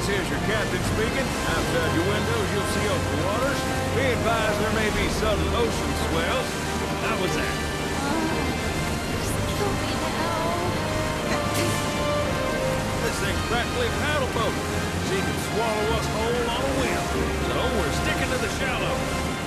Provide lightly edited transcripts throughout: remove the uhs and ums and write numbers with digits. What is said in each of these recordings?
this here's your captain speaking. Outside your windows, you'll see open waters. Be advised there may be sudden ocean swells. How was that? Just kill me now. This thing's practically a paddle boat. She can swallow us whole on a whim. So we're sticking to the shallow.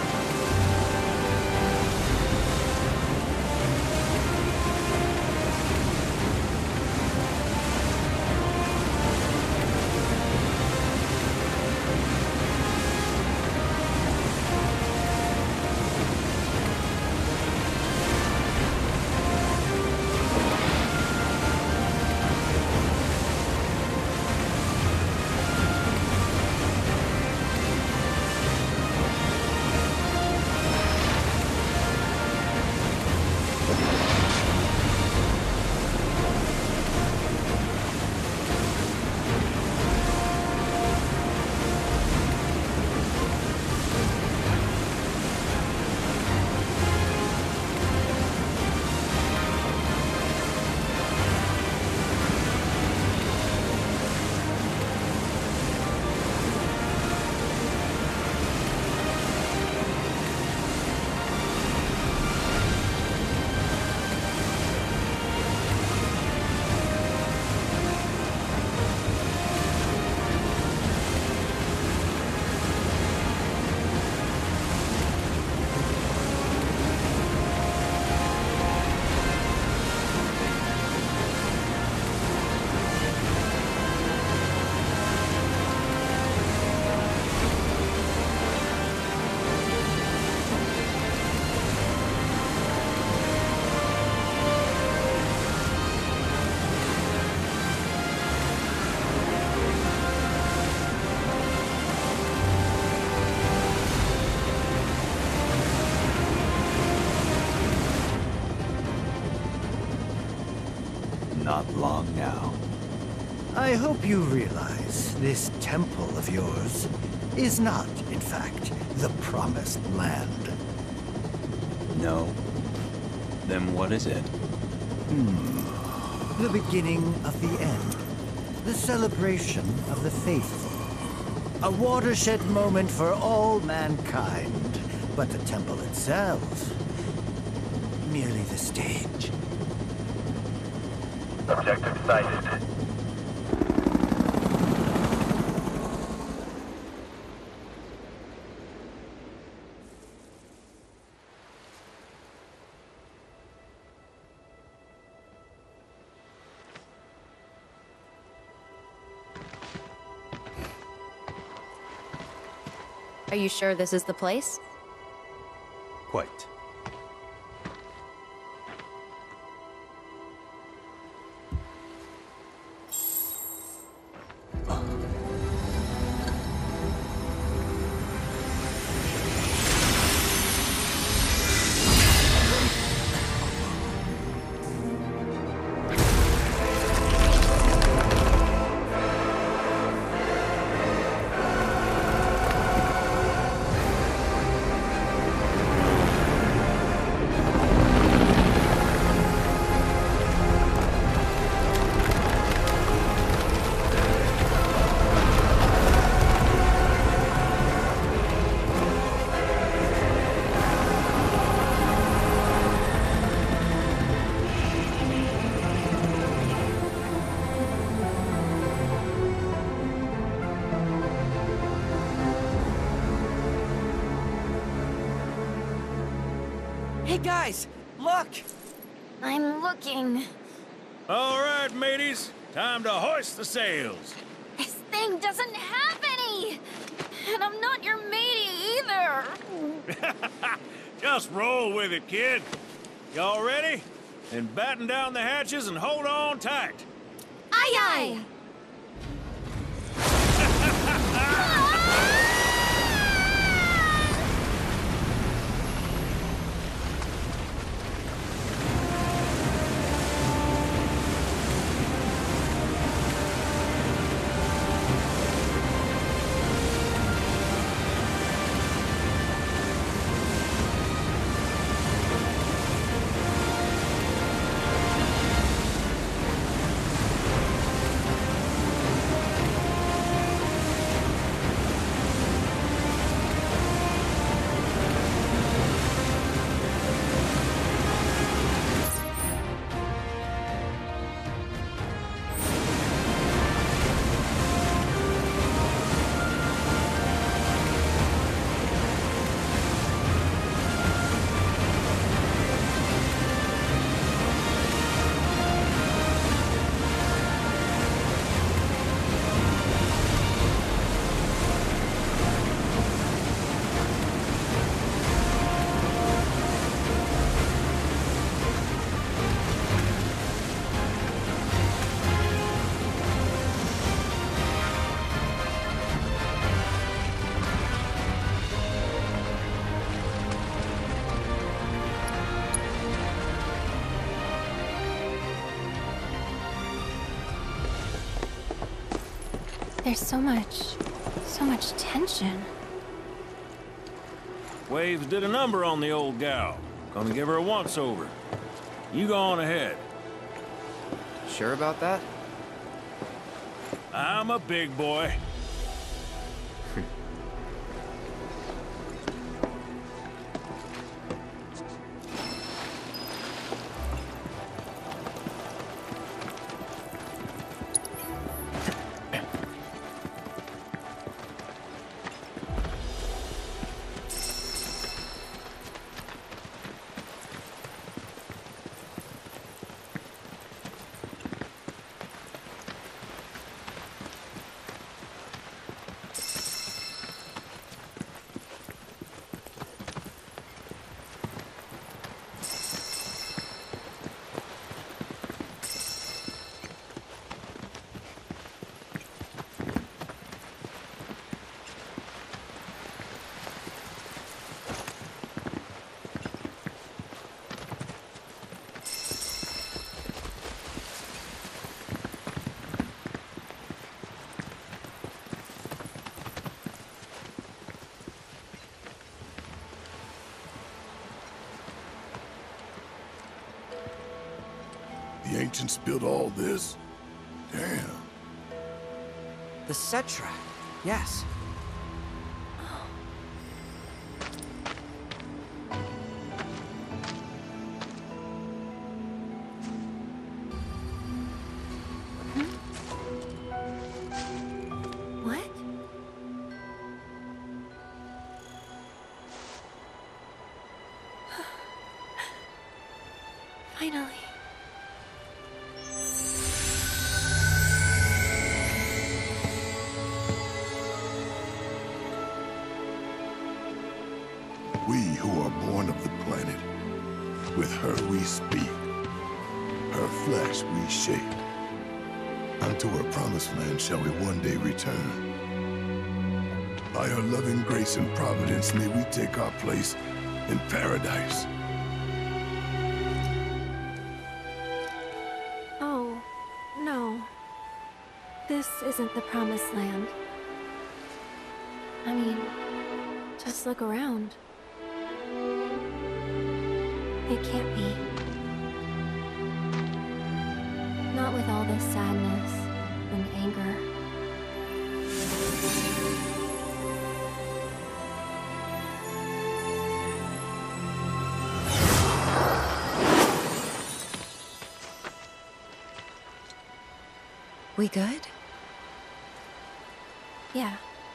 Not long now. I hope you realize this temple of yours is not, in fact, the promised land. No. Then what is it? The beginning of the end. The celebration of the faithful. A watershed moment for all mankind. But the temple itself, merely the stage. Objective sighted. Are you sure this is the place? Quite. Hey guys, look! I'm looking. All right, mateys. Time to hoist the sails. This thing doesn't have any! And I'm not your matey either! Just roll with it, kid. Y'all ready? Then batten down the hatches and hold on tight. Aye aye! There's so much tension. Waves did a number on the old gal. Gonna give her a once-over. You go on ahead. Sure about that? I'm a big boy. The ancients built all this? Damn. The Cetra. Yes. What? Finally. We who are born of the planet, with her we speak, her flesh we shape. Unto her promised land shall we one day return. By her loving grace and providence may we take our place in paradise. Oh, no. This isn't the promised land. I mean, just look around. It can't be. Not with all this sadness and anger. We good? Yeah.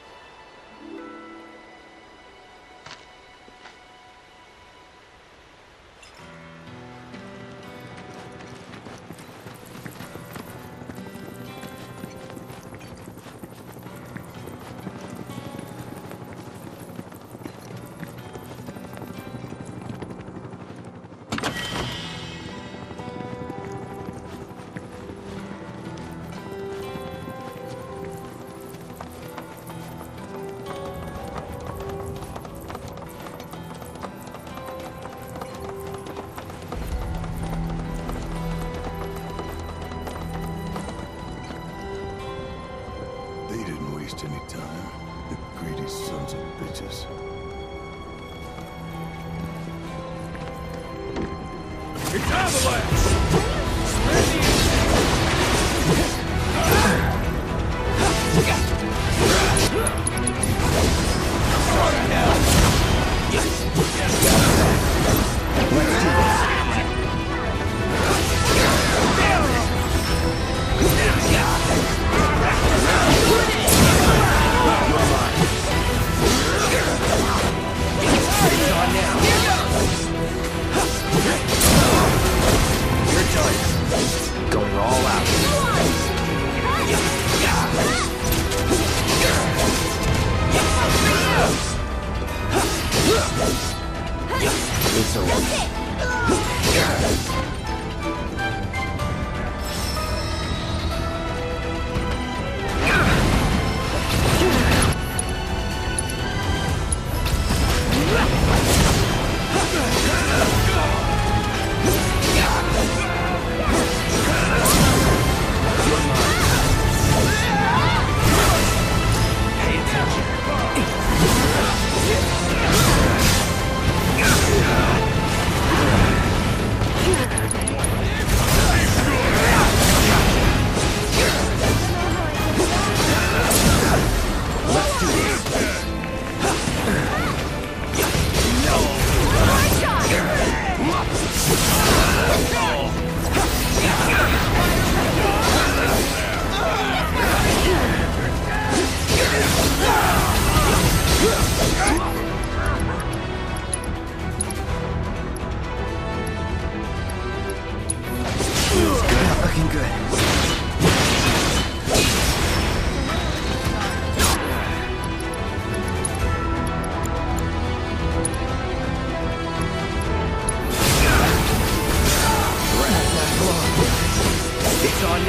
They didn't waste any time, the greedy sons of bitches. It's avalanche!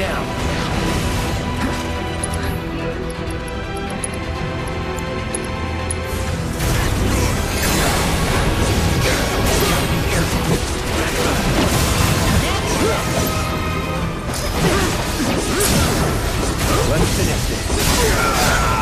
down. Let's finish this.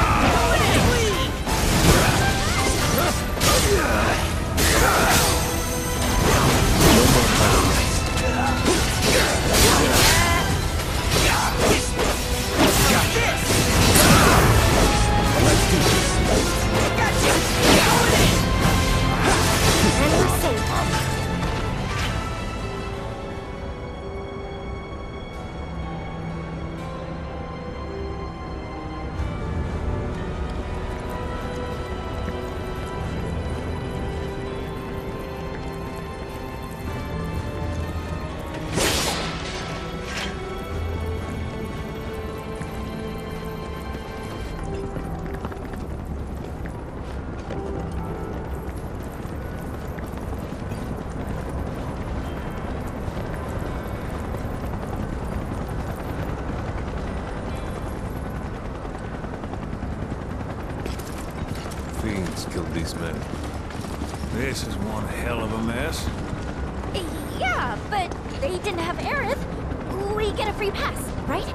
Fiends killed these men. This is one hell of a mess. Yeah, but they didn't have Aerith. We get a free pass, right?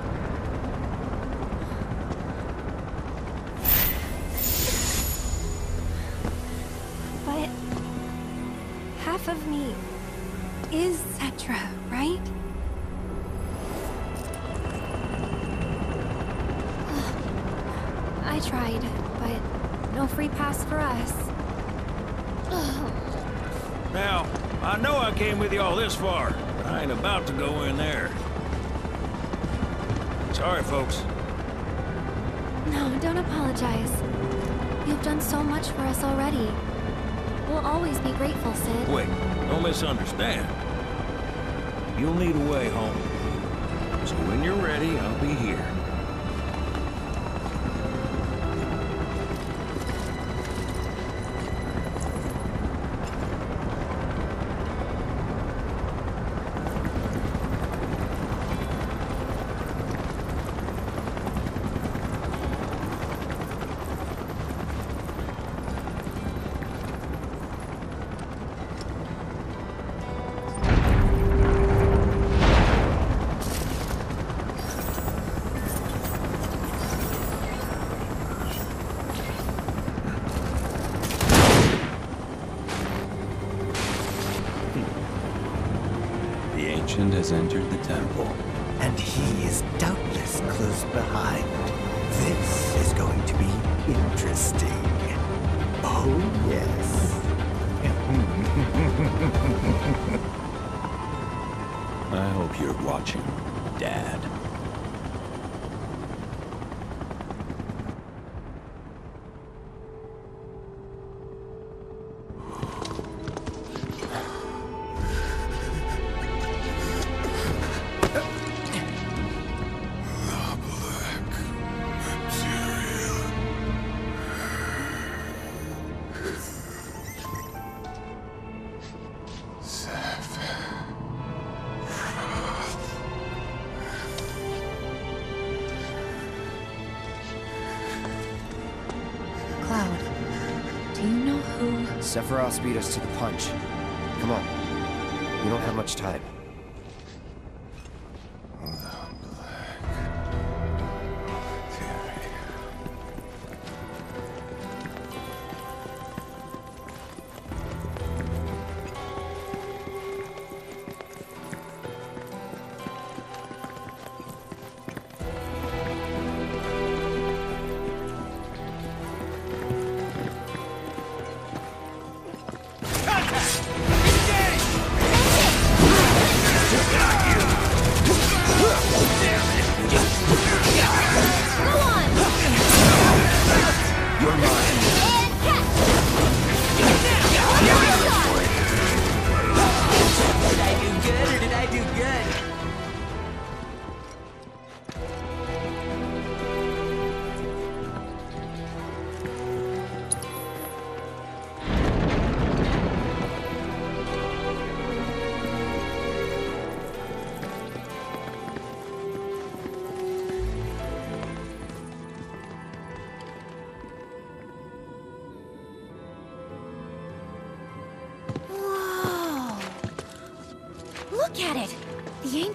But half of me is Cetra, right? I tried, but no free pass for us. Now, I know I came with you all this far, but I ain't about to go in there. Sorry, folks. No, don't apologize. You've done so much for us already. We'll always be grateful, Sid. Wait, don't misunderstand. You'll need a way home. So when you're ready, I'll be here. The Ancient has entered the temple. And he is doubtless close behind. This is going to be interesting. Oh, yes. I hope you're watching, Dad. Cloud, do you know who... Sephiroth beat us to the punch. Come on. We don't have much time.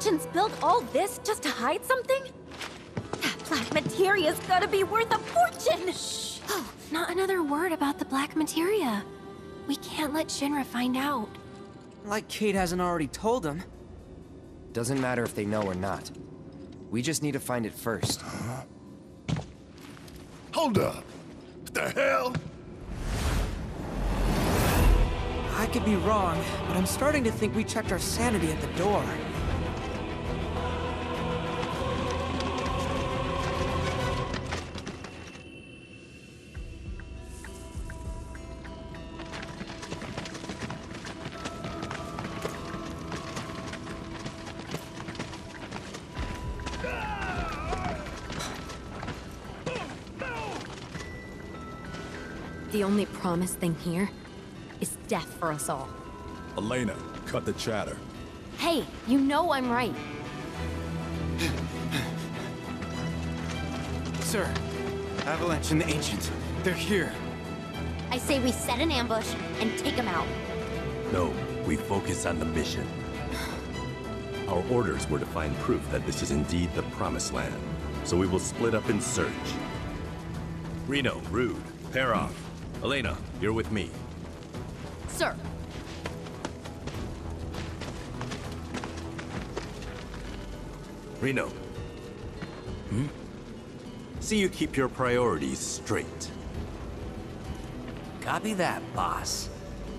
ancients built all this just to hide something? That black materia's gotta be worth a fortune! Shh! Oh, not another word about the black materia. We can't let Shinra find out. Like Kate hasn't already told him. Doesn't matter if they know or not. We just need to find it first. Hold up! What the hell? I could be wrong, but I'm starting to think we checked our sanity at the door. The only promised thing here is death for us all. Elena, cut the chatter. Hey, you know I'm right. Sir, Avalanche and the Ancients, they're here. I say we set an ambush and take them out. No, we focus on the mission. Our orders were to find proof that this is indeed the Promised Land, so we will split up and search. Reno, Rude, pair off. Elena, you're with me. Sir. Reno. See you keep your priorities straight. Copy that, boss.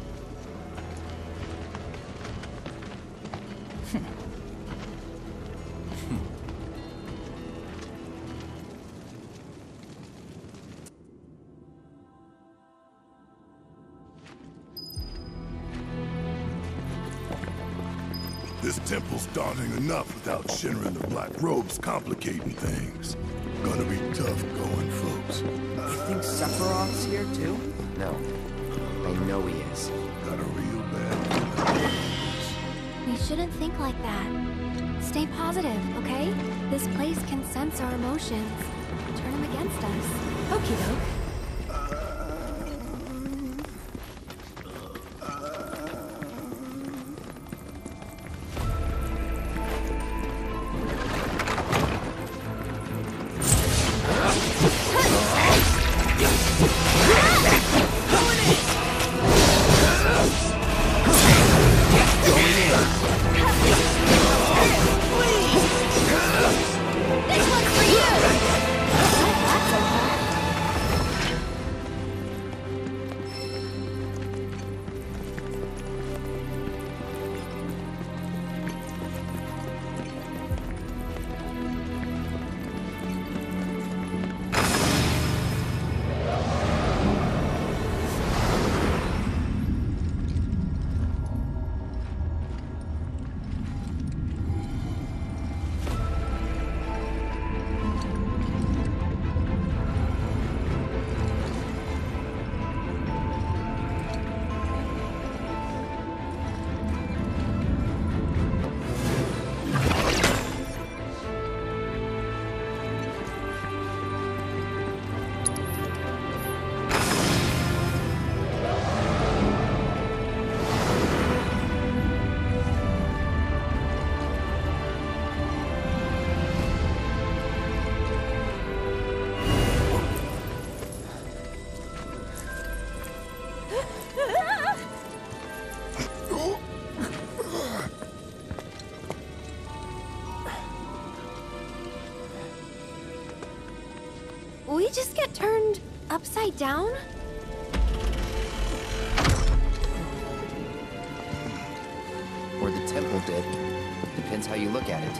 This temple's daunting enough without Shinra and the Black Robes complicating things. Gonna be tough going, folks. You think Sephiroth's here too? No. I know he is. Got a real bad. We shouldn't think like that. Stay positive, okay? This place can sense our emotions. Turn them against us. Okie doke. We just get turned upside down? Or the temple did. Depends how you look at it.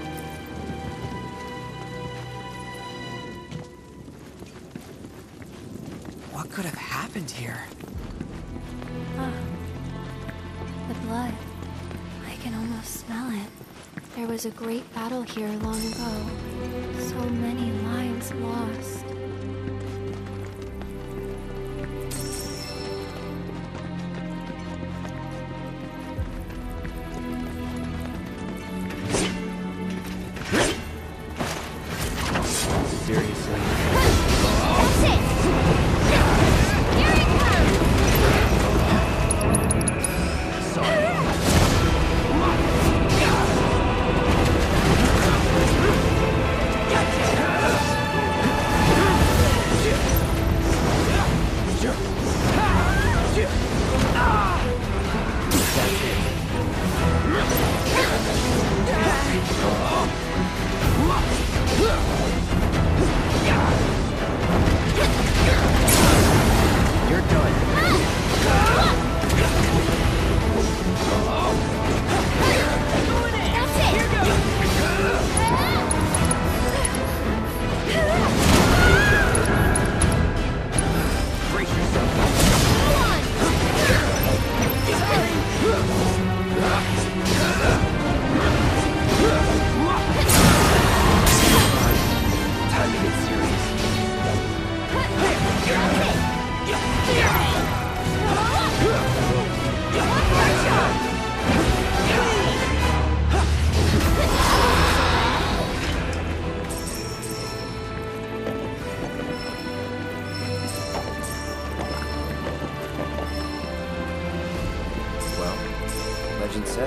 What could have happened here? The blood. I can almost smell it. There was a great battle here long ago. So many lives lost.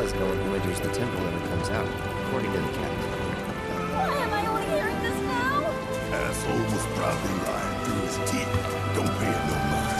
does, no one who enters the temple ever comes out, according to the captain. Why am I only hearing this now? Asshole was probably lying through his teeth. Don't pay it no mind.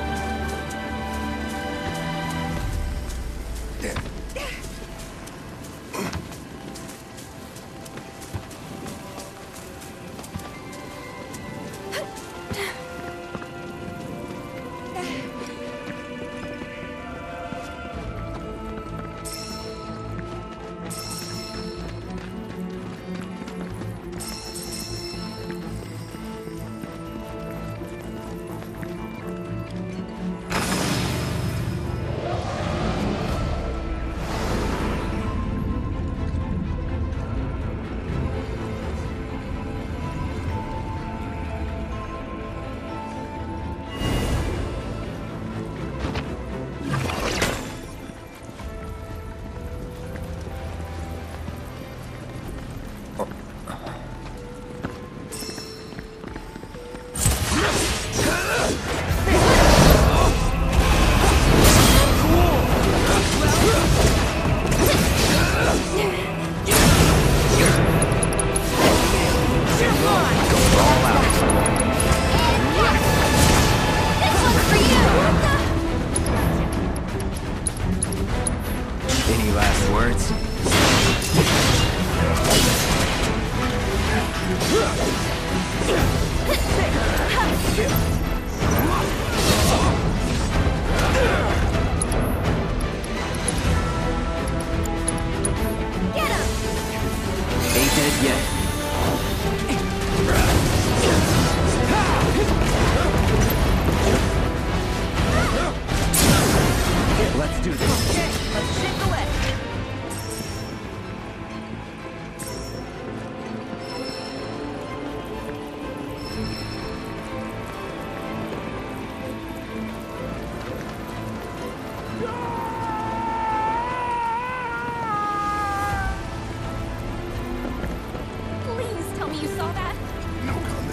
Any last words? Get him! Ain't dead yet. Let's do this. Okay, let's shake the wet. Please tell me you saw that. No comment.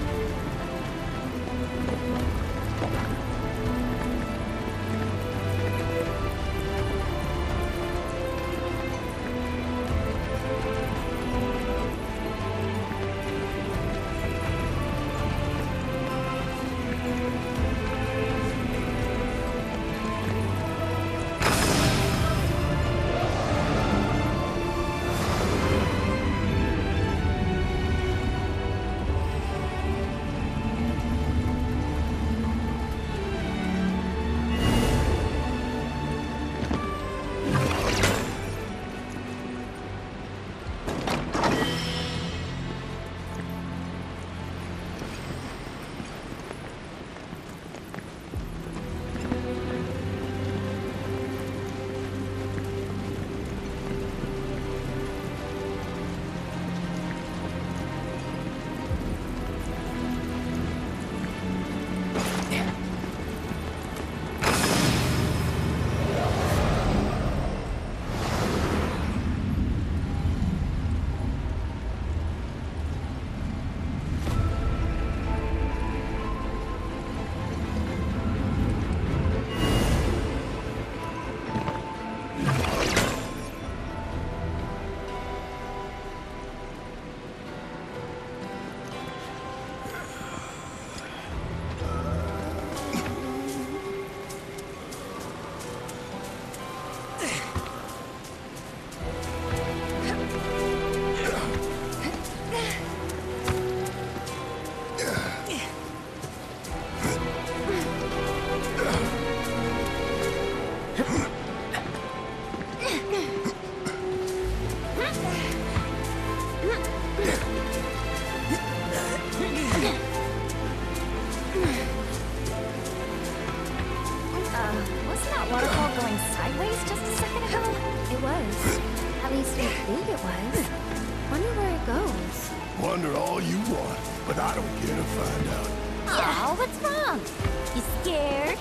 Wasn't that waterfall going sideways just a second ago? It was. At least we think it was. Wonder where it goes. Wonder all you want, but I don't care to find out. Aw, what's wrong? You scared?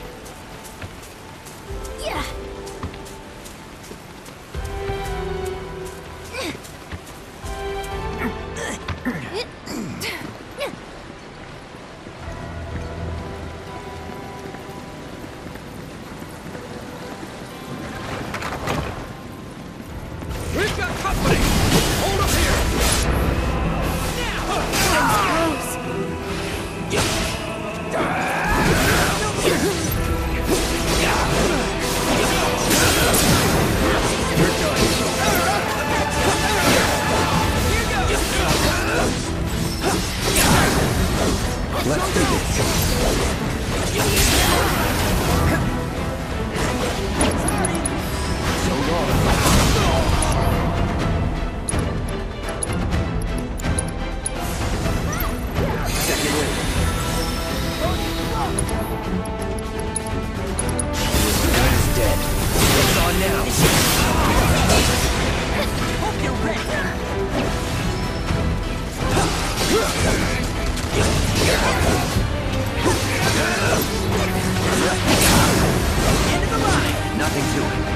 Yeah. Let's do this. So long. Second win. Good is dead. It's on now. Hope you're ready. End of the line. Nothing to it.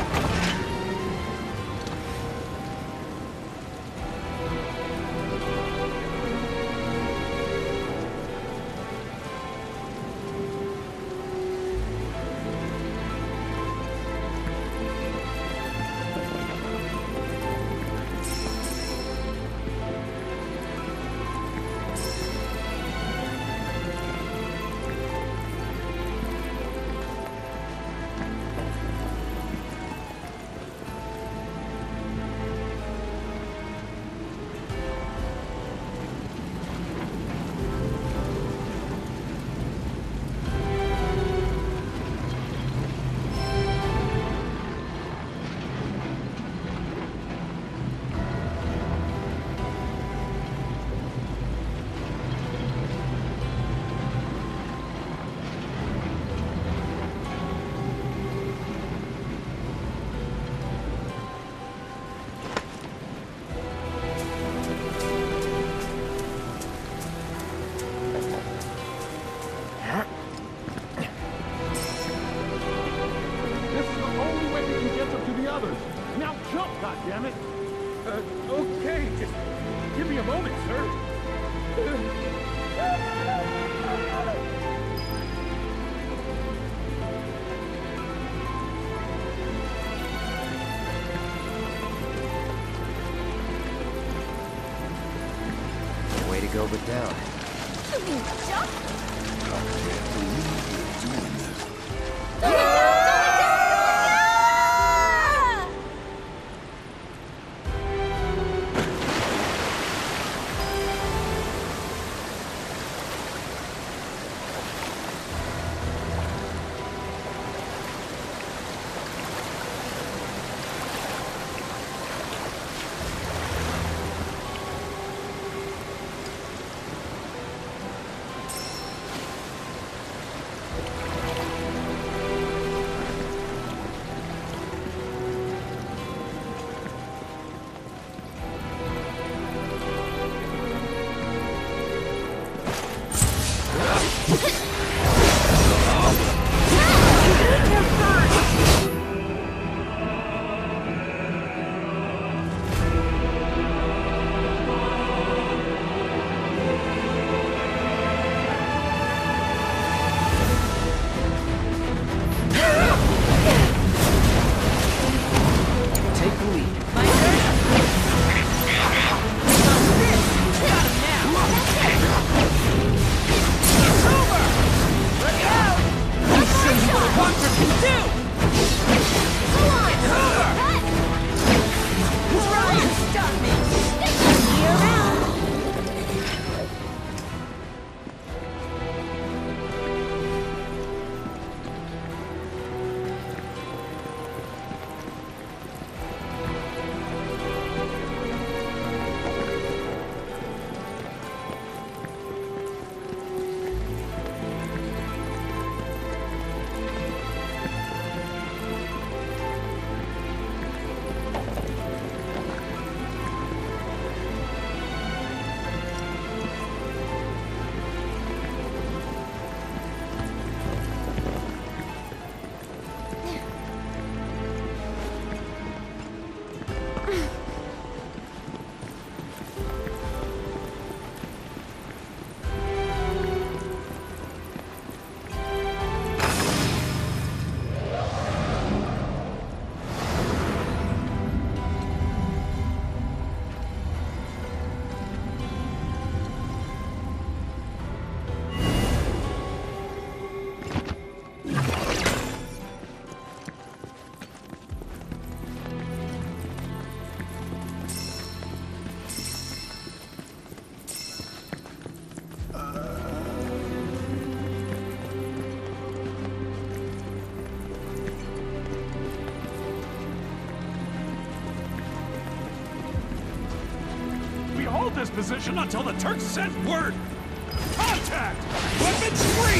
Now jump, goddammit! Okay, just give me a moment, sir. Way to go, but down. You mean jump? I can't believe you're doing this. Got him now! It's over! position until the Turks send word. Contact! Weapons free!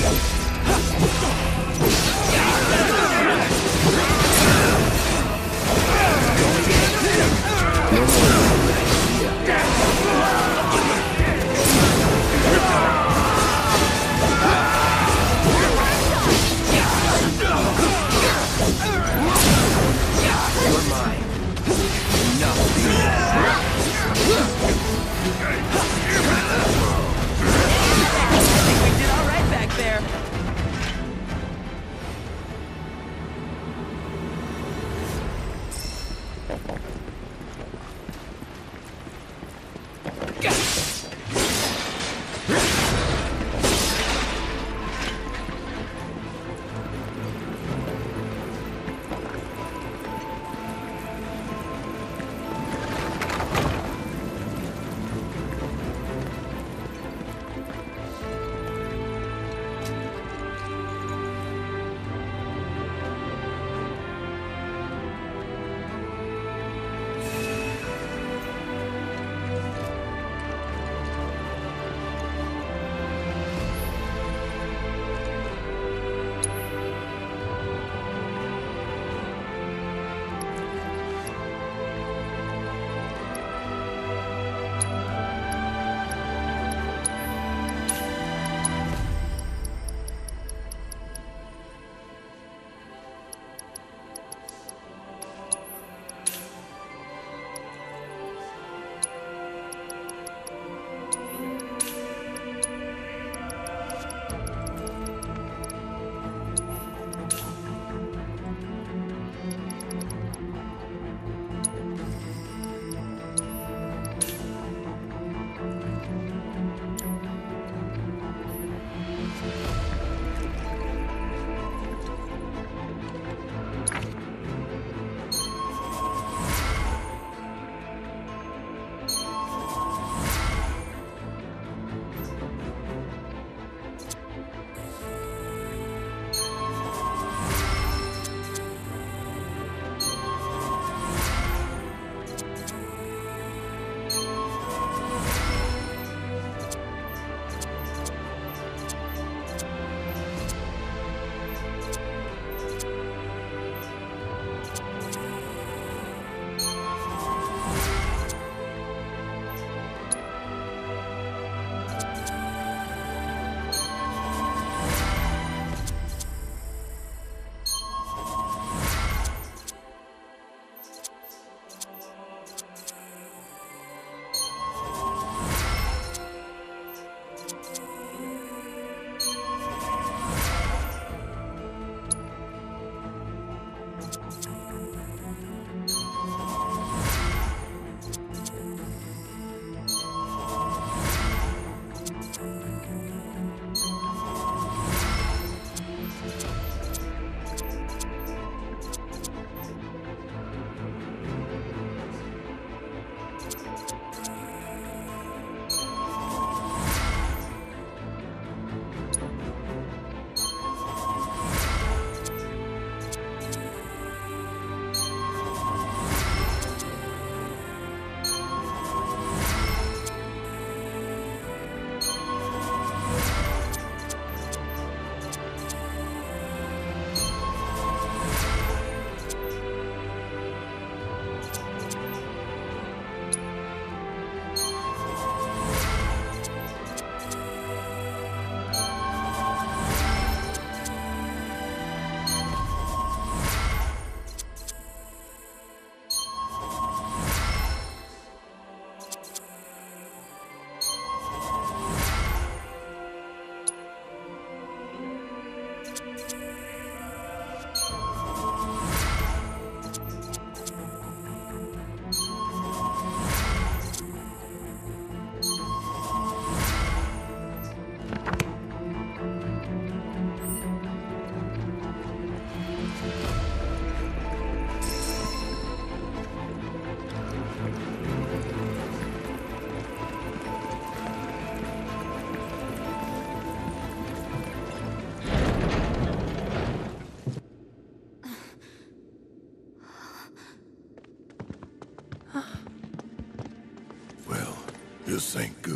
You're mine. Enough. I think we did all right back there.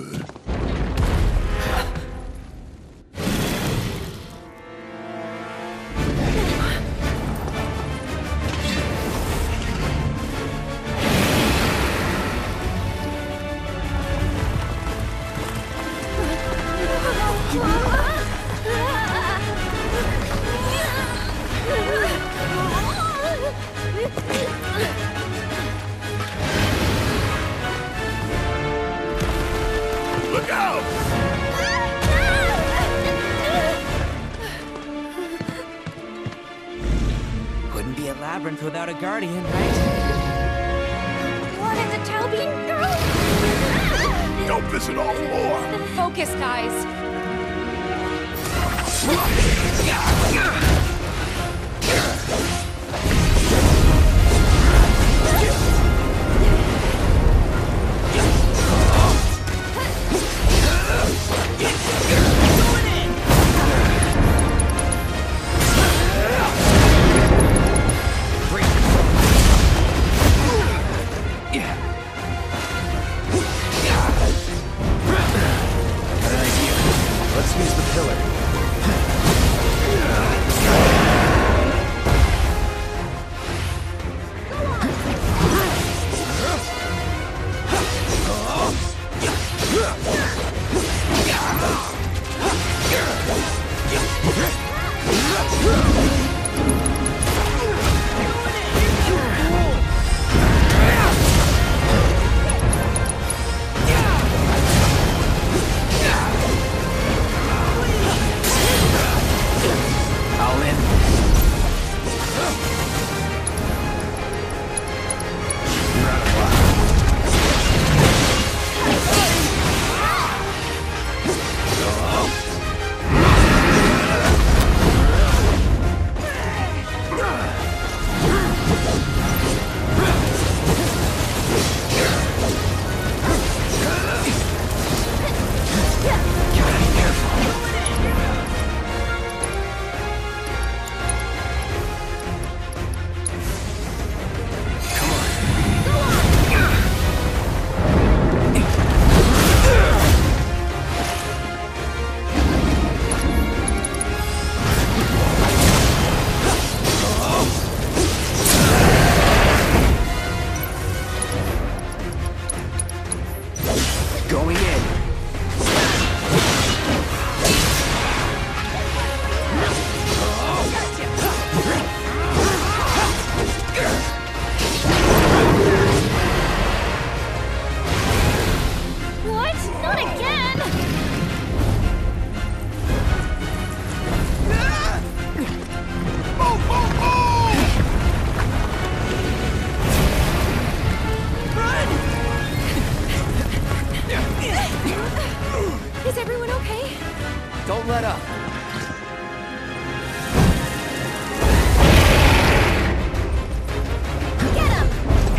good. Look out! Wouldn't be a labyrinth without a guardian, right? What is a Talbian girl? Don't piss it off more! Focus, guys. Let's use the pillar. All in. You're out of luck. Gotta be careful. Going in. What? Not again! Is everyone okay? Don't let up. Get him!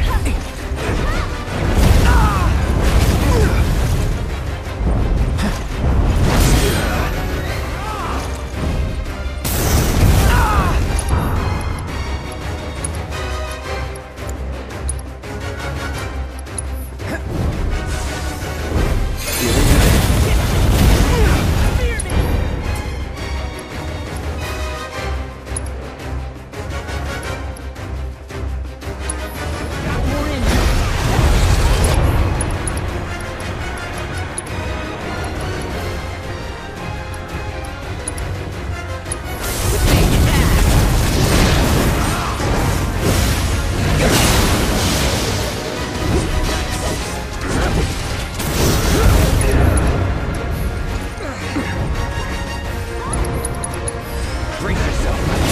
Brace yourself.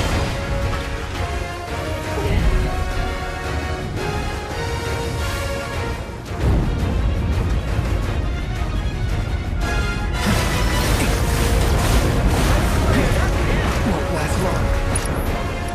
Won't last long.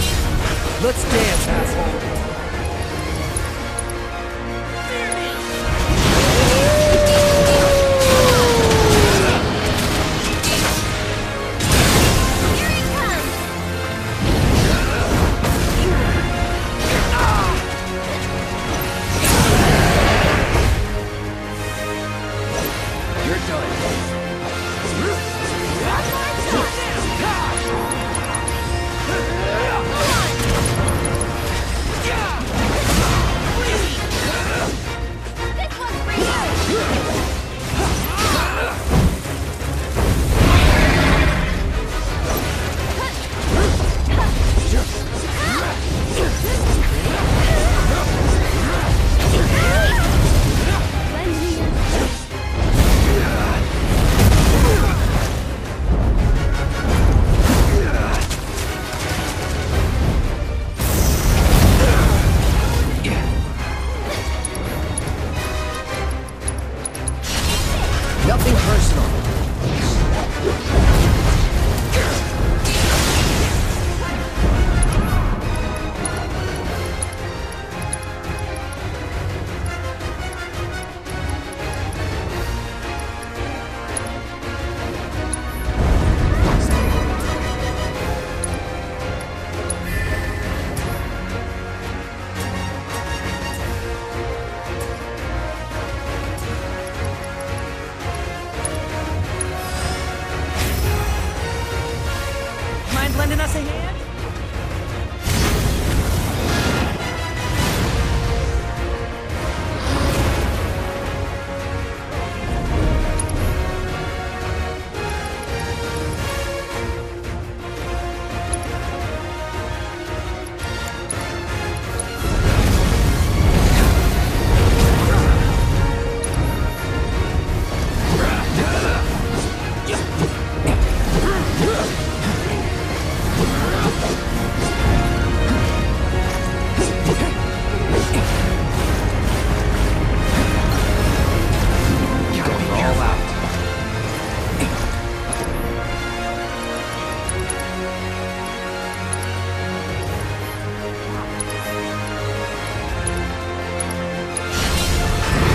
Let's dance, asshole.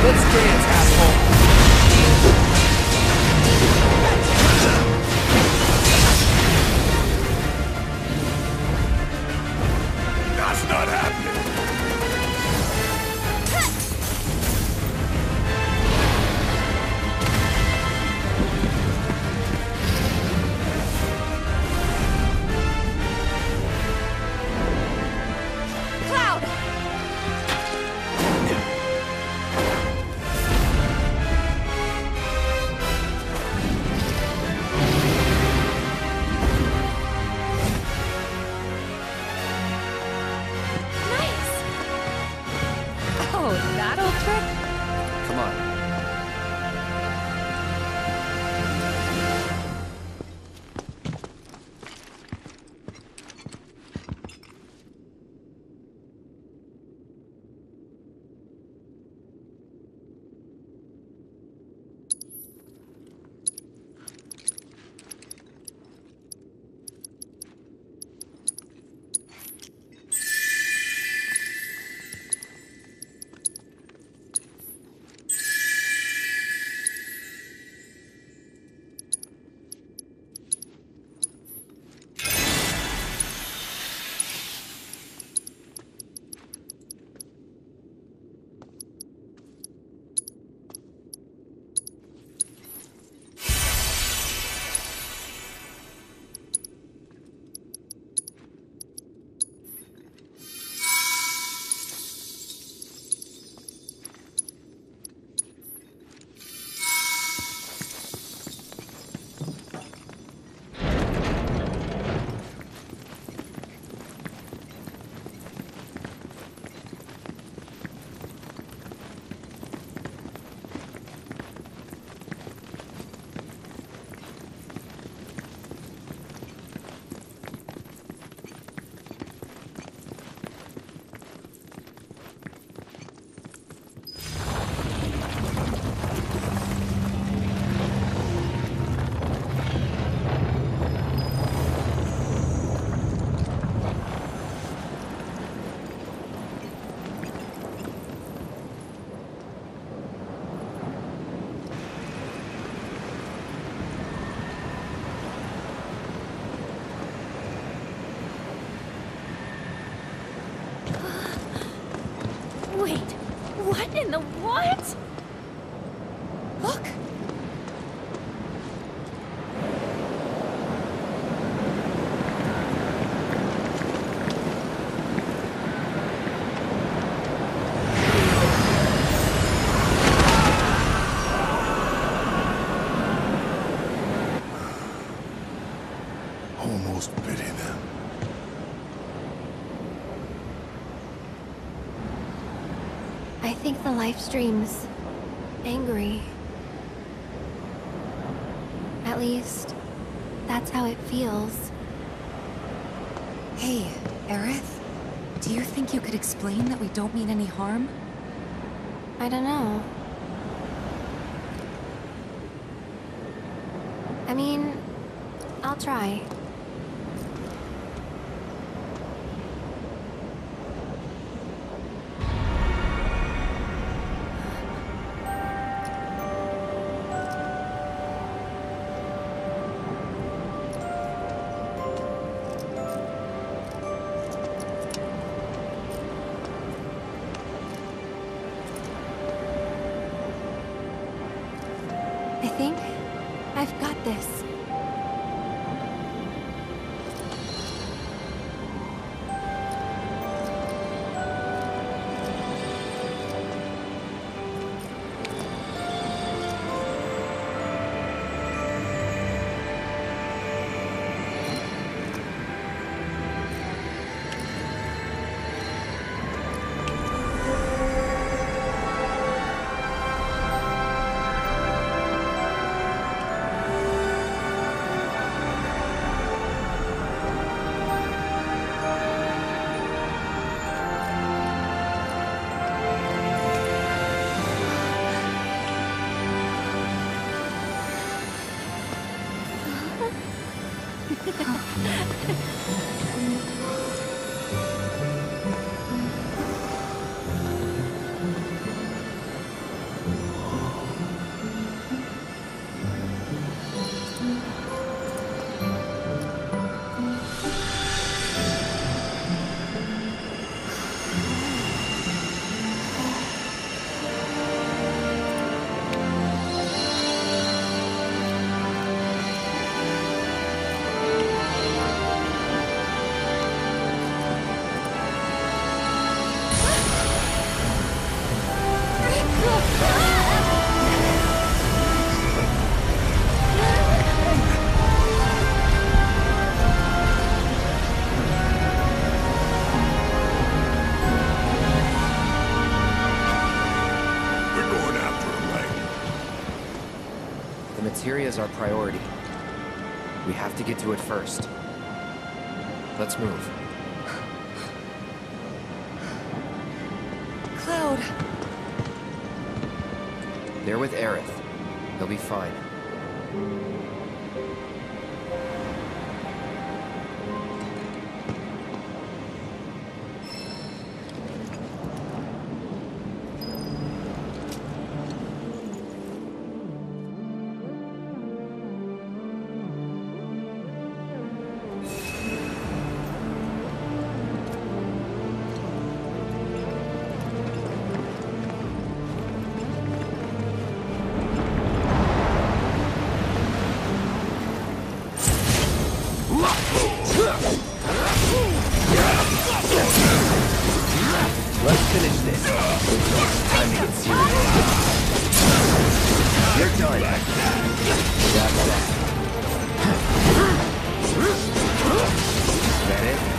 Let's dance, asshole! That's not happening! Cloud! Nice! Oh, that old trick? Come on. Wait, what in the what? Look! Almost pity them. I think the life stream's angry. At least, that's how it feels. Hey, Aerith? Do you think you could explain that we don't mean any harm? I don't know. I mean, I'll try. I think I've got this. Materia's our priority. We have to get to it first. Let's move. Cloud! They're with Aerith. They'll be fine. Let's finish this. Time to get serious. You're done. That's that. Is that it?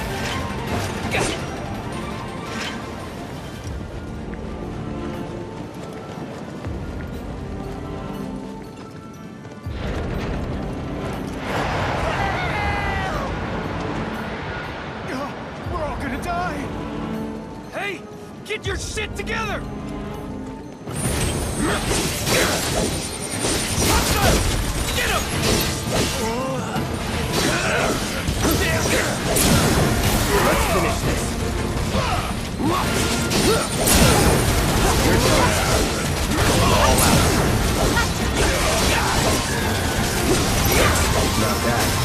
We're all gonna die! Hey! Get your shit together! Get him! Let's finish this. You're done. All out. Not bad.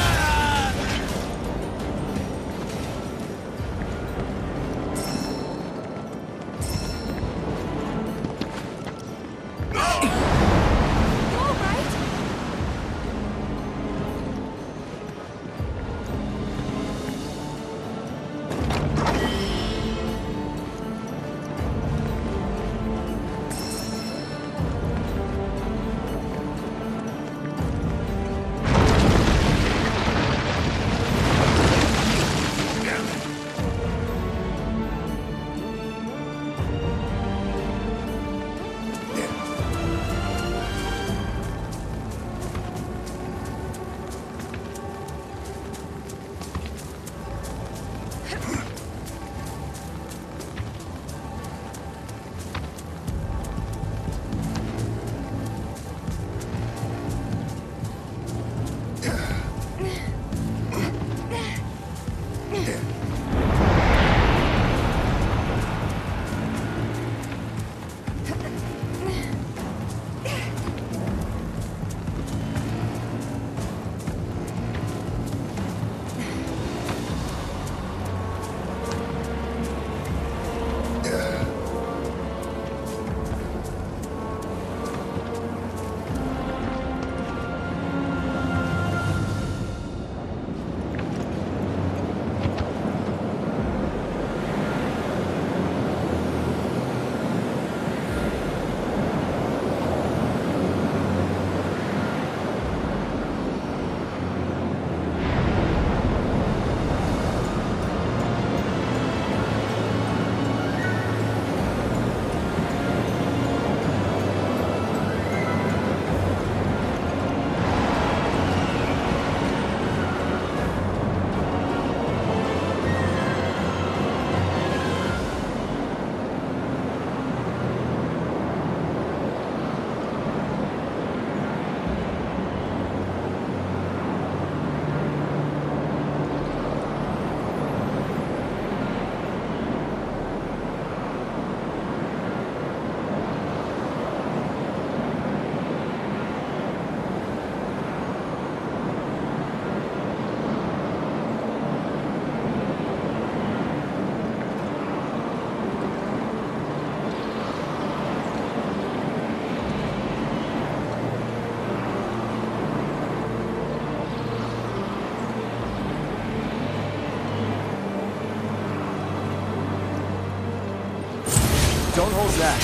Don't hold back.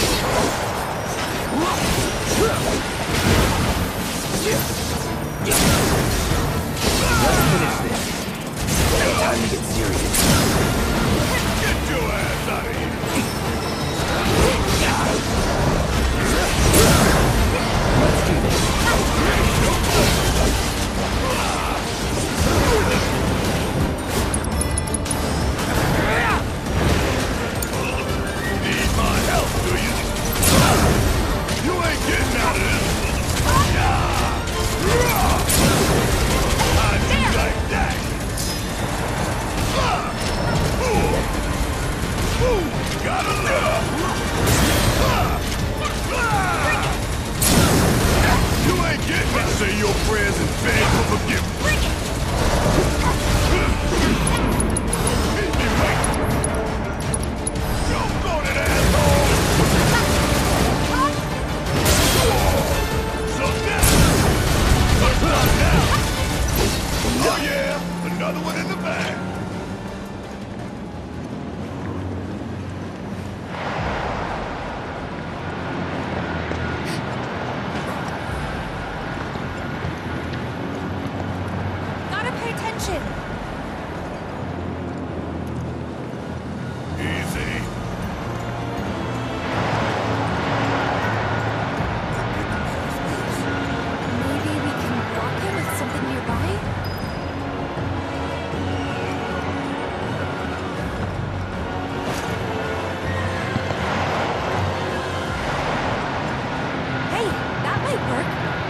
Let's finish this. Time to get serious. Get your ass out of here! Let's do this. direction! Easy. Maybe we can block him with something nearby? Hey, that might work.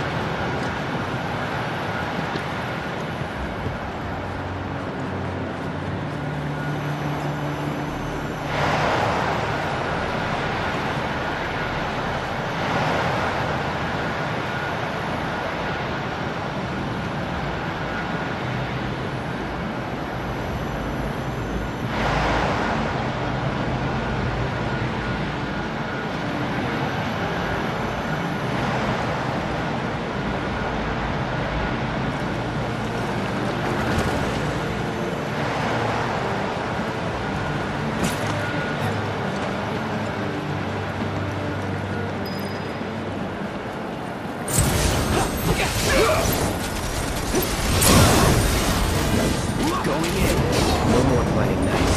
No more playing nice.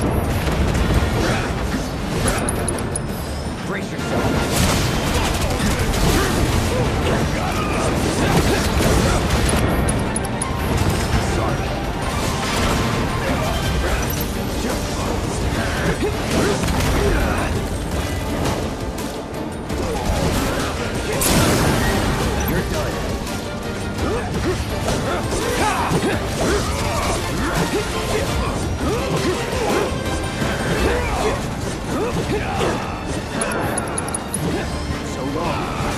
Brace yourself. Sorry. You're done. So long.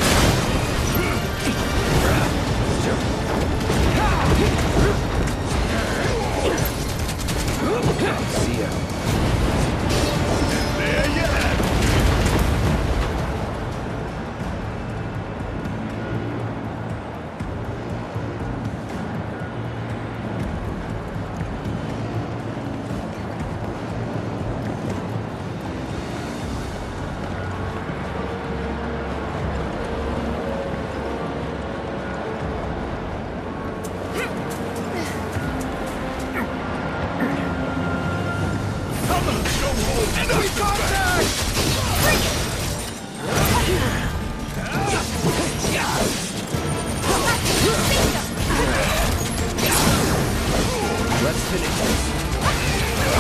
See ya. There you have it. Let's finish this.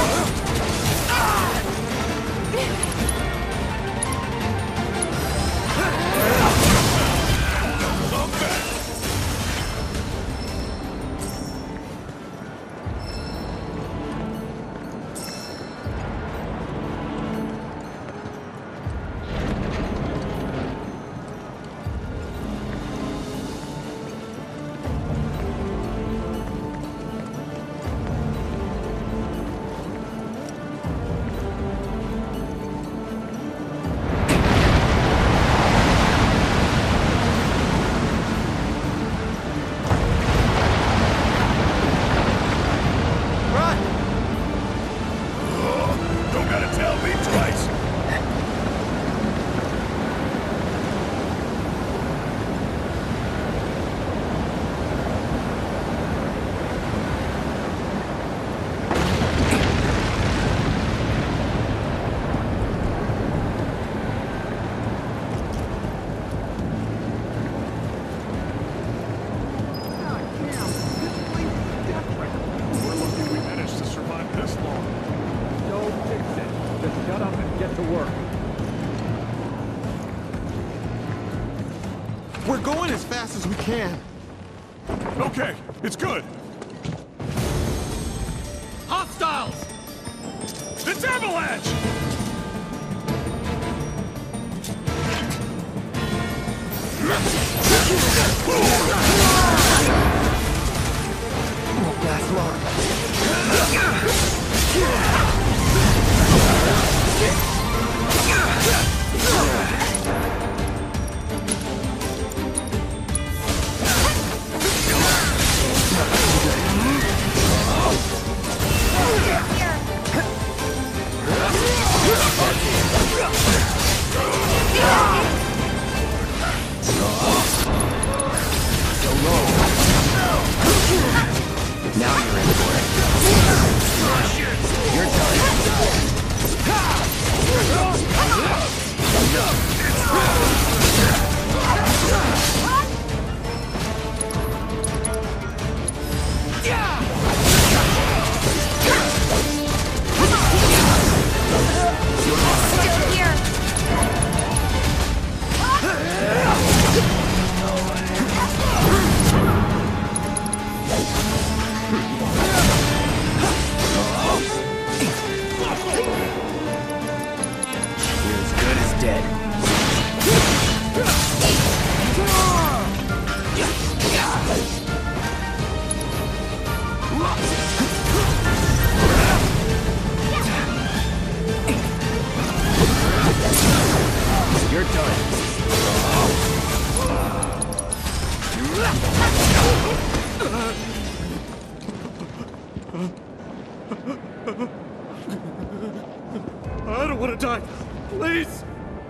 Don't gotta tell me twice. We're lucky we managed to survive this long. Don't fix it. Just shut up and get to work. We're going as fast as we can. Okay, it's good. Hostiles! It's Avalanche! Won't last long. Now you're in. I don't want to die. Please!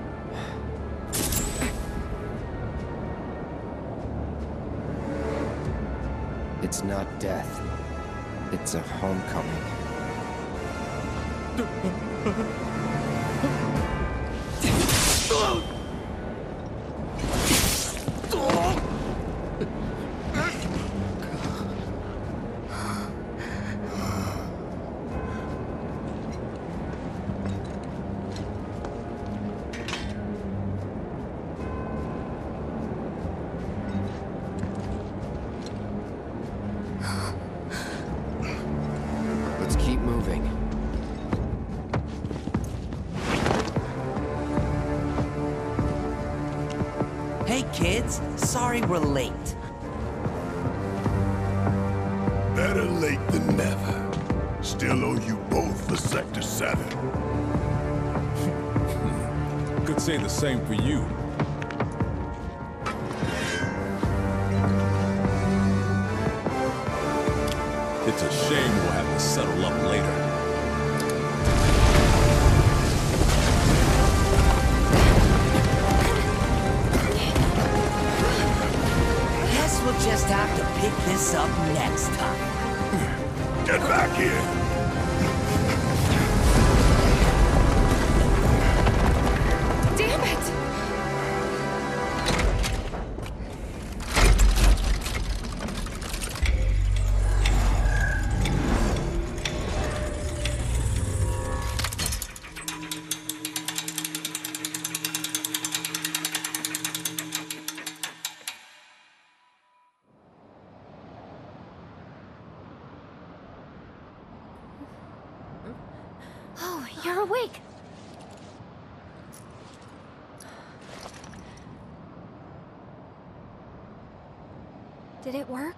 It's not death. It's a homecoming. Let's keep moving. Hey kids, sorry we're late. Better late than never. Still owe you both for Sector 7. Could say the same for you. It's a shame we'll have to settle up later. Guess we'll just have to pick this up next time. Get back here! Damn it! Oh, you're awake. Did it work?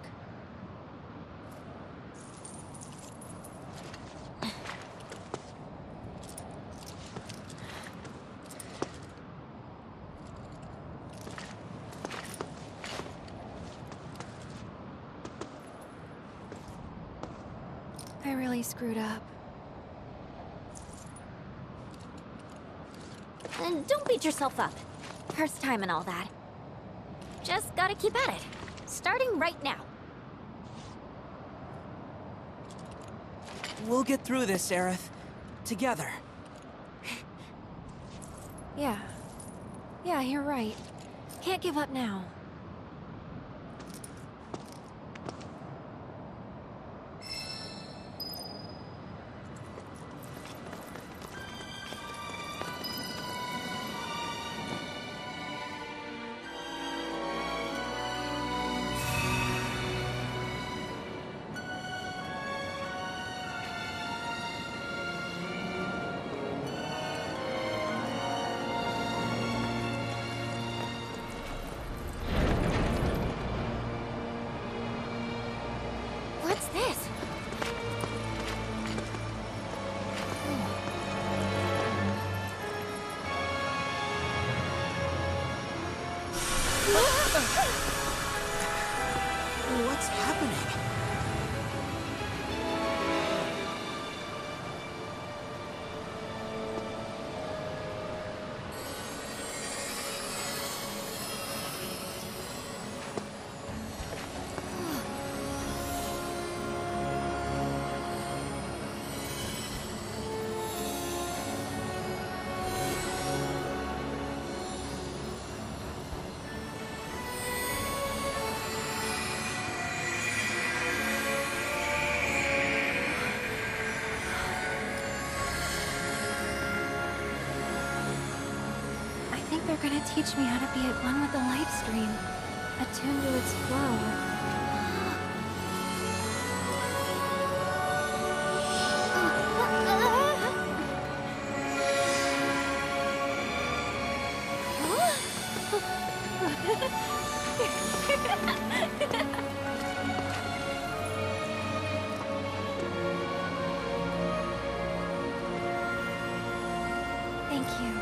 I really screwed up. And don't beat yourself up. First time and all that. Just gotta keep at it. Starting right now. We'll get through this, Aerith. Together. Yeah. Yeah, you're right. Can't give up now. What's this? What's happening? I think they're gonna teach me how to be at one with the light stream, attuned to its flow. Thank you.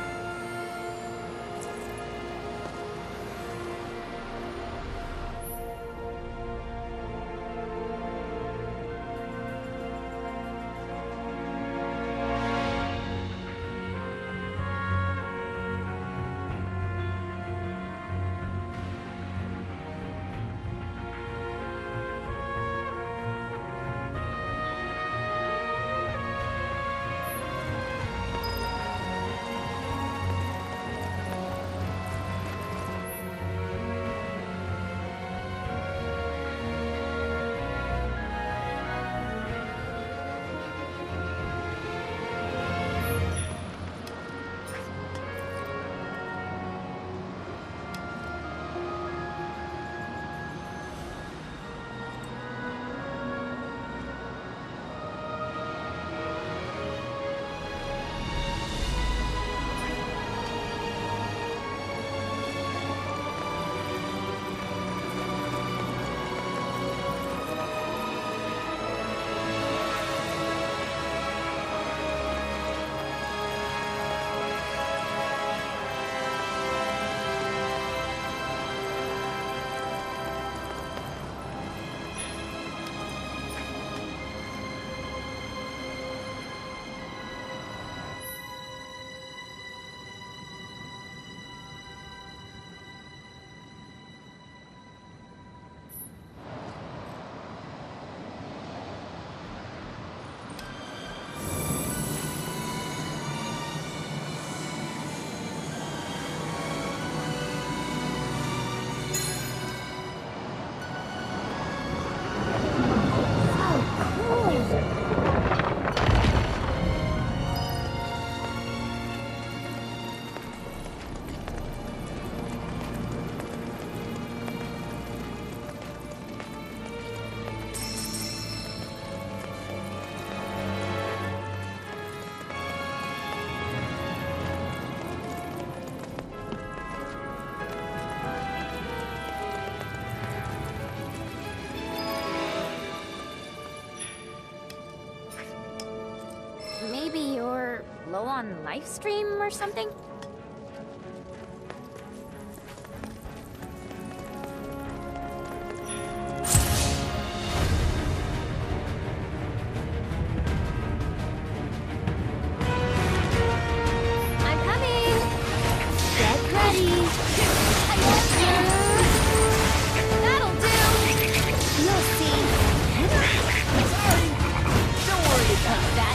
low on life stream or something? I'm coming! Get ready! That'll do! You'll see! Sorry! Don't worry about that,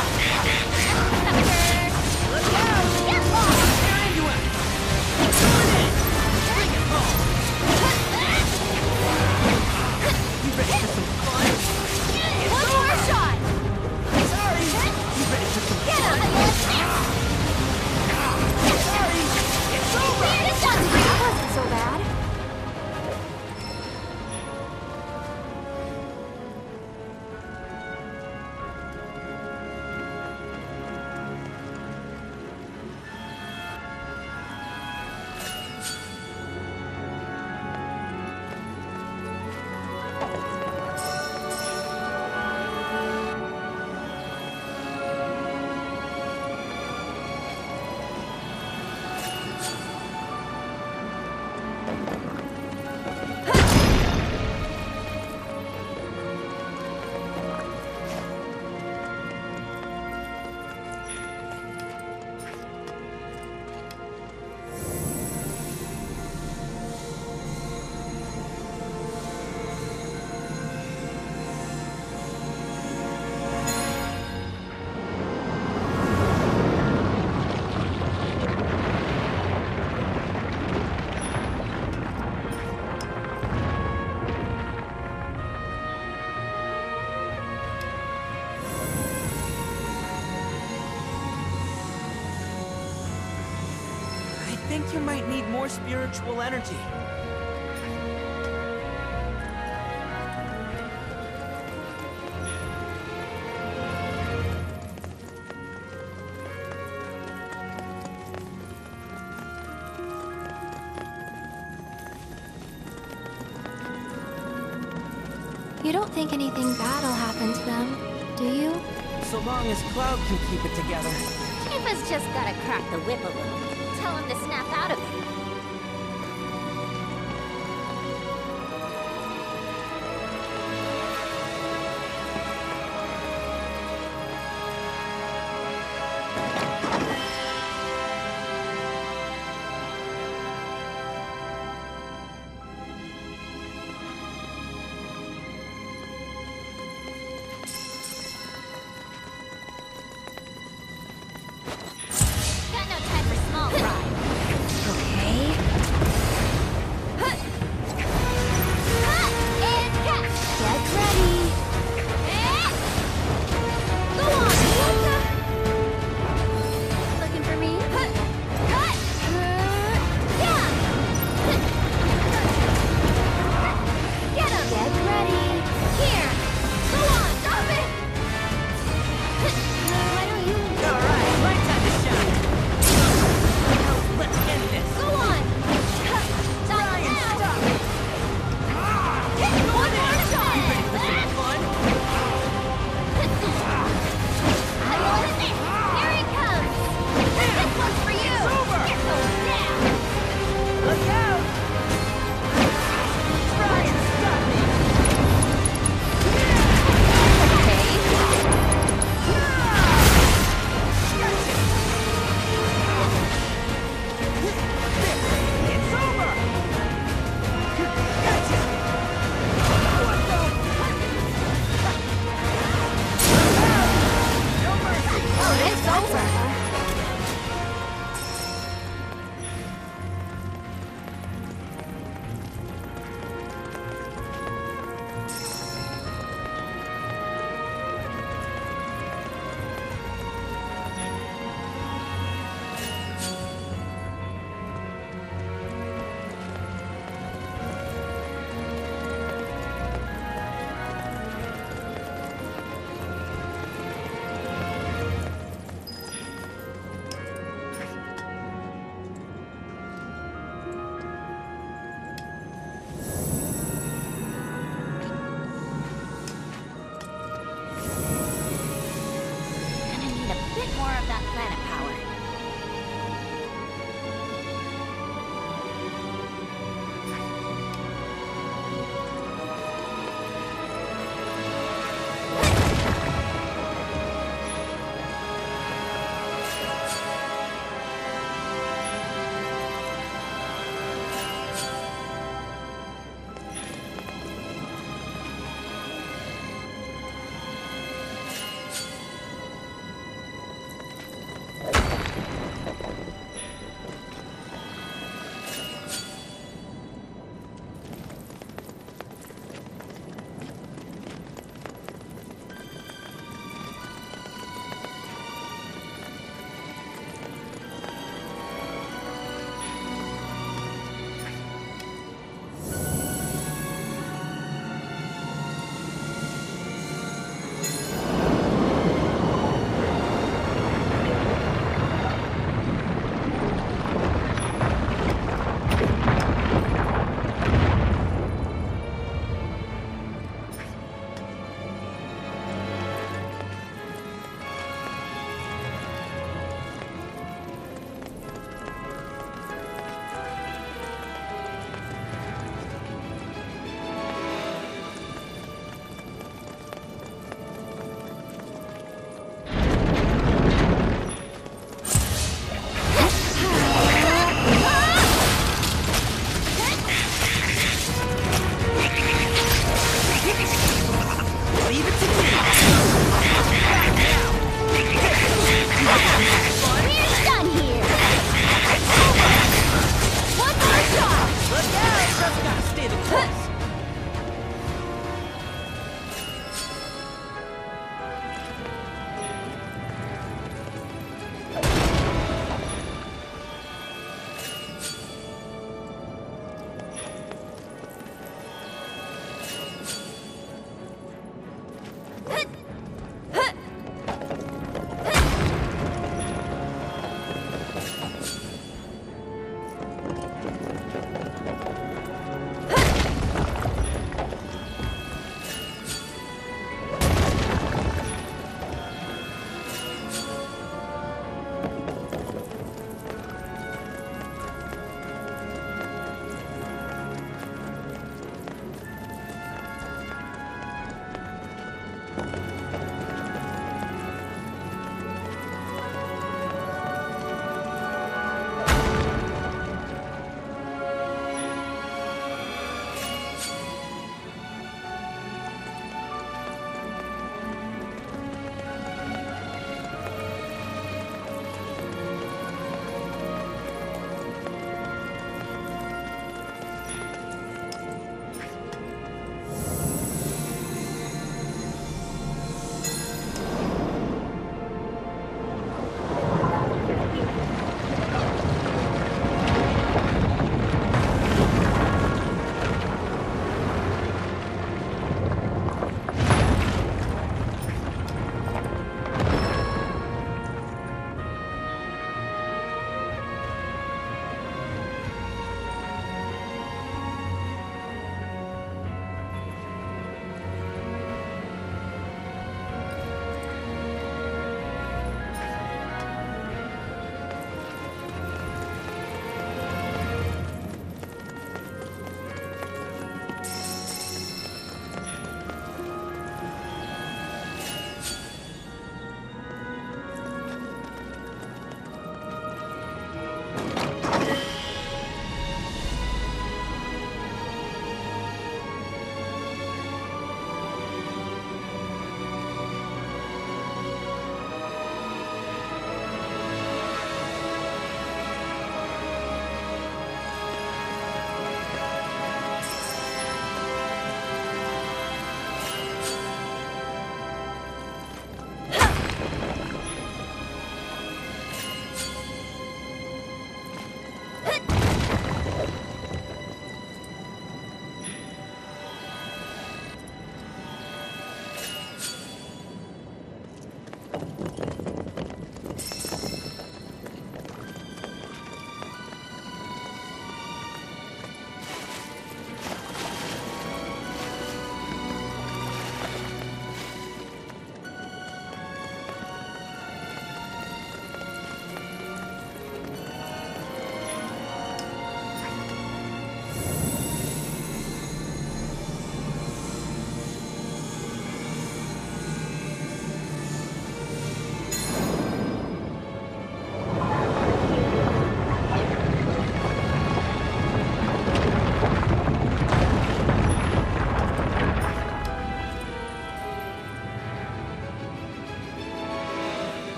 Look out! Get lost! They're into him! Going in! Bring it home! You ready for some fun? One more shot! Sorry! You ready for some Get fun? him! Sorry! It's over! That wasn't so bad. I think you might need more spiritual energy. You don't think anything bad'll happen to them, do you? So long as Cloud can keep it together. Tifa's just gotta crack the whip a little. Tell him to snap out of it. Got no time for small fry.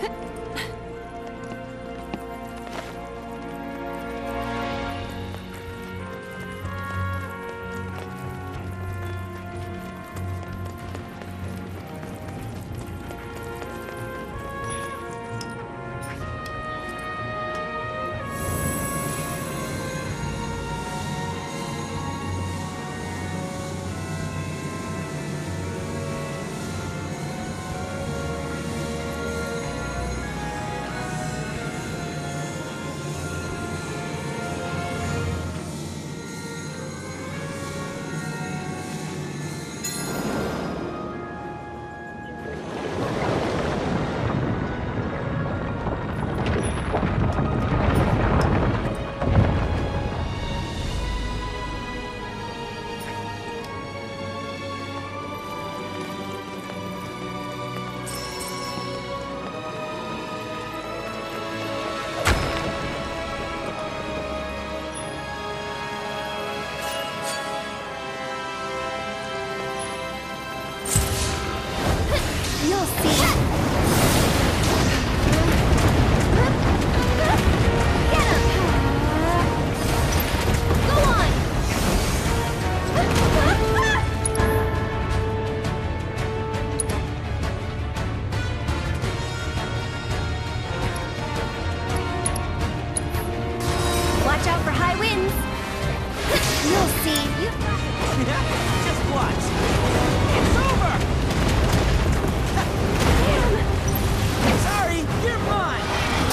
You'll see. Get him! Go on! Watch out for high winds. You'll see. Just watch. It's over! Sorry, you're mine!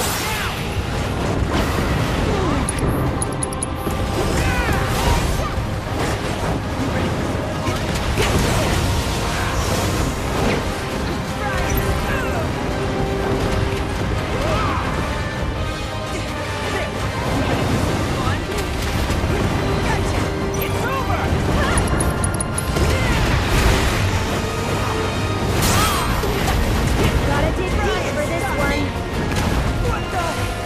Gotta dig deep for this one. What the?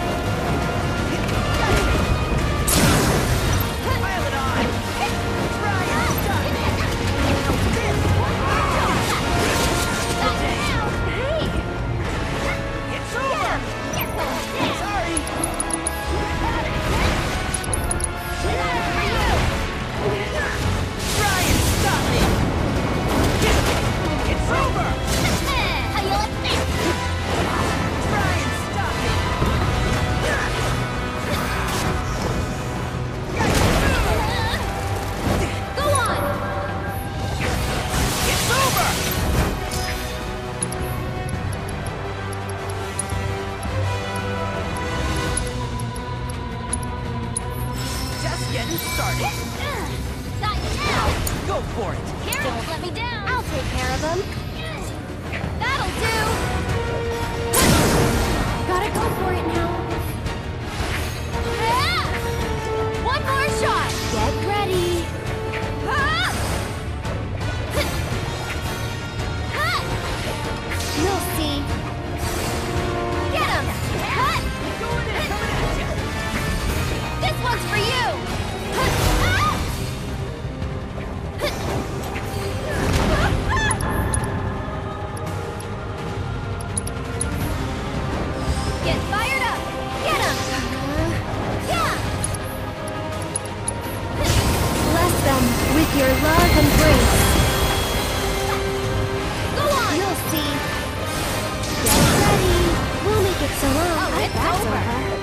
Pile it on! Brian, stop it! Hey! It's over! Sorry! Brian, stop me! It's over! How you like this? Brian, stop me! Go on! It's over! Just getting started. Got you now! Go for it! Here, don't let me down! I'll take care of him. That'll do! Gotta go for it now. One more shot! Get ready! You'll see. Get him! This one's for you! Get fired up! Get him! Yeah! Bless them with your love and grace. Go on! You'll see. Get ready. We'll make it so long. Oh, it's over.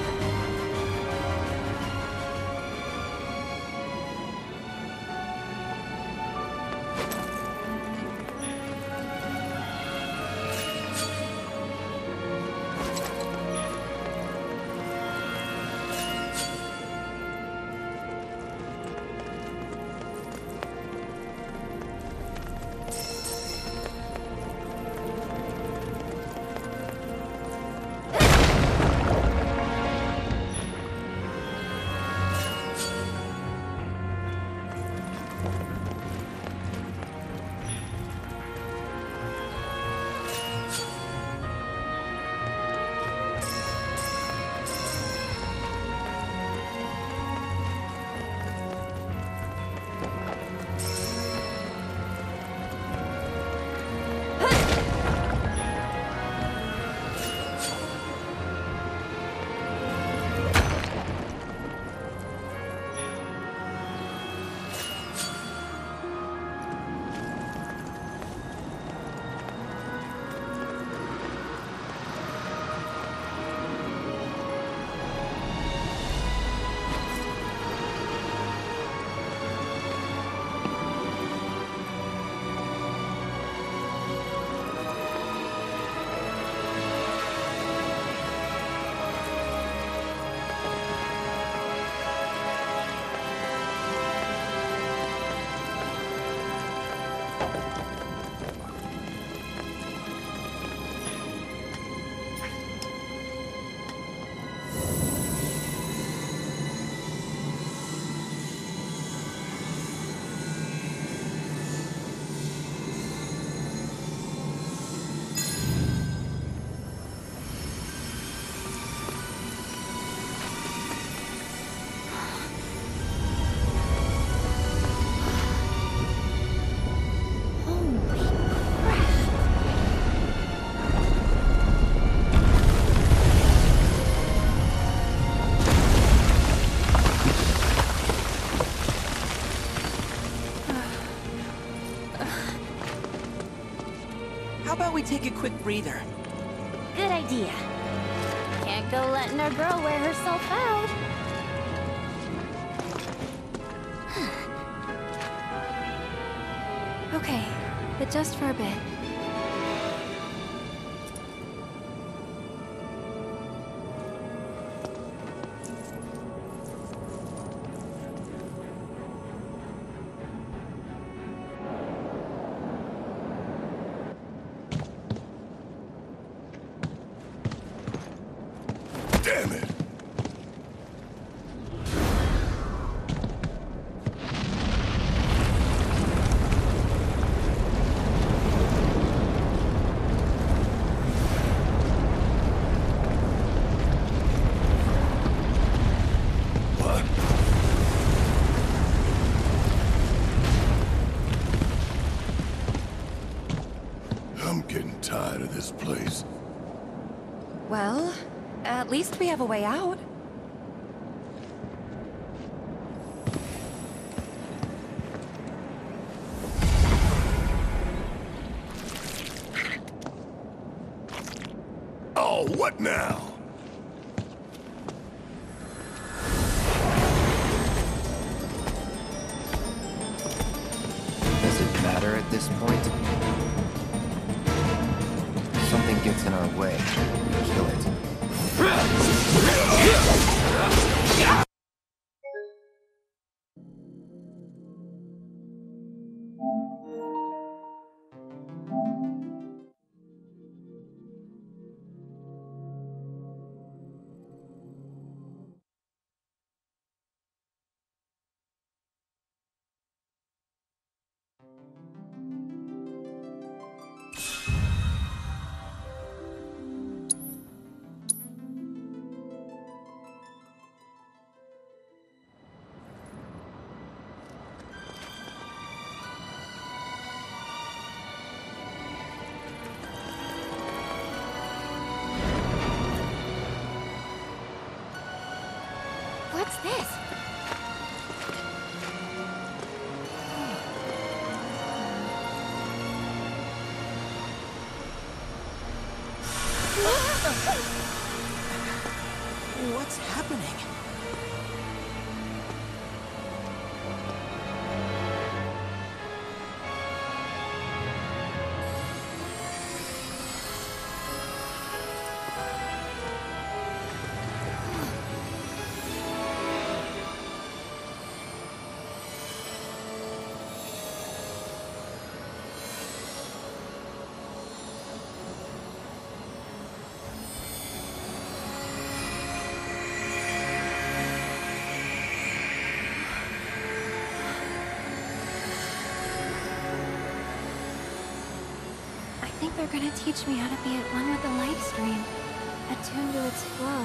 How about we take a quick breather? Good idea. Can't go letting our girl wear herself out. Okay, but just for a bit. Damn it! What? I'm getting tired of this place. Well, at least we have a way out. Oh, what now? Does it matter at this point? If something gets in our way, we kill it. What's this? What's happening? I think they're gonna teach me how to be at one with the light stream, attuned to its flow.